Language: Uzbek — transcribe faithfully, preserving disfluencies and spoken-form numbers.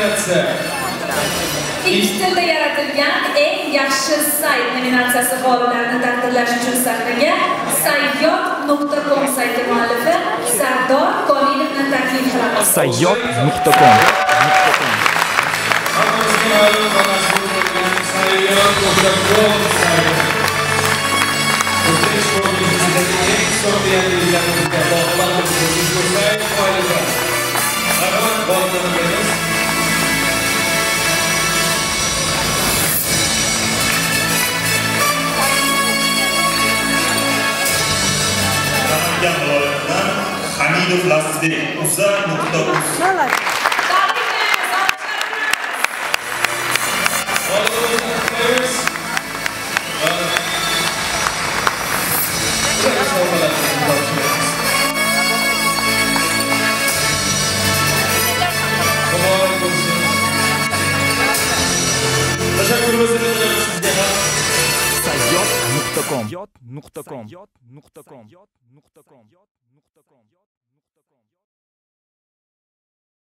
nominatsiya. Ikki tilda yaratilgan eng yaxshi sayt nominatsiyasi g'oliblarini taqdirlash uchun sahnaga sayyot nuqta com sayti muallifi Sardor Komilovni taklif qilamiz. sayyot nuqta com Hammamizga ma'lum va mashhur bo'lgan sayyot nuqta com sayti. O'zbek shou-biznesidagi eng so'nggi yangiliklarni bog'lanib ushbu sayt foydasi. Rahmat, bog'lanamiz. Hamidov Lasbek uza nuqta uz sayyot nuqta com nuqta com nuqta com